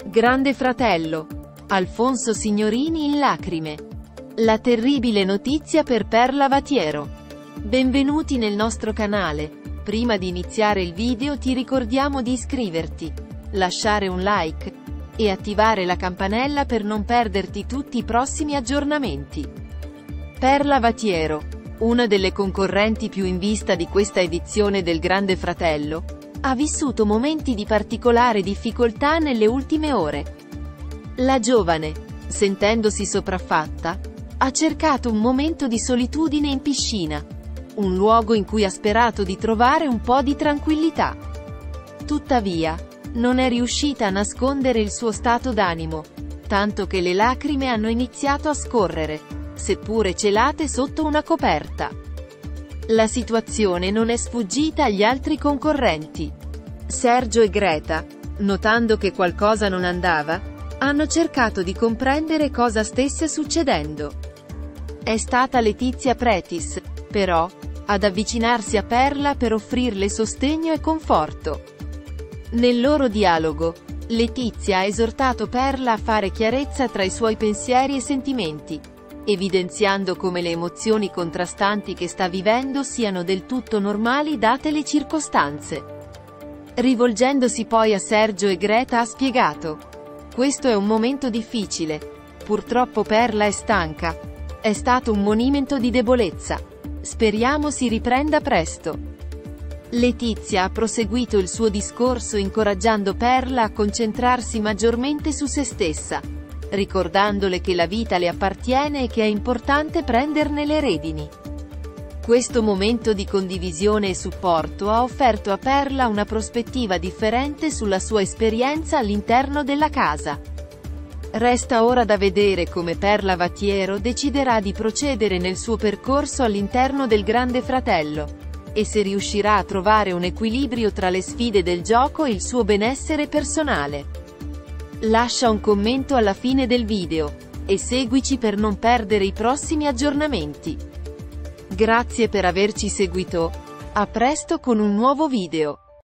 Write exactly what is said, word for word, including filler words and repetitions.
Grande Fratello. Alfonso Signorini in lacrime. La terribile notizia per Perla Vatiero. Benvenuti nel nostro canale. Prima di iniziare il video ti ricordiamo di iscriverti, lasciare un like e attivare la campanella per non perderti tutti i prossimi aggiornamenti. Perla Vatiero, una delle concorrenti più in vista di questa edizione del Grande Fratello, ha vissuto momenti di particolare difficoltà nelle ultime ore. La giovane, sentendosi sopraffatta, ha cercato un momento di solitudine in piscina, un luogo in cui ha sperato di trovare un po' di tranquillità. Tuttavia, non è riuscita a nascondere il suo stato d'animo, tanto che le lacrime hanno iniziato a scorrere, seppure celate sotto una coperta. La situazione non è sfuggita agli altri concorrenti. Sergio e Greta, notando che qualcosa non andava, hanno cercato di comprendere cosa stesse succedendo. È stata Letizia Pretis, però, ad avvicinarsi a Perla per offrirle sostegno e conforto. Nel loro dialogo, Letizia ha esortato Perla a fare chiarezza tra i suoi pensieri e sentimenti, evidenziando come le emozioni contrastanti che sta vivendo siano del tutto normali date le circostanze. Rivolgendosi poi a Sergio e Greta ha spiegato: "Questo è un momento difficile. Purtroppo Perla è stanca. È stato un monimento di debolezza. Speriamo si riprenda presto." Letizia ha proseguito il suo discorso incoraggiando Perla a concentrarsi maggiormente su se stessa, ricordandole che la vita le appartiene e che è importante prenderne le redini. Questo momento di condivisione e supporto ha offerto a Perla una prospettiva differente sulla sua esperienza all'interno della casa. Resta ora da vedere come Perla Vatiero deciderà di procedere nel suo percorso all'interno del Grande Fratello, e se riuscirà a trovare un equilibrio tra le sfide del gioco e il suo benessere personale. Lascia un commento alla fine del video, e seguici per non perdere i prossimi aggiornamenti. Grazie per averci seguito. A presto con un nuovo video.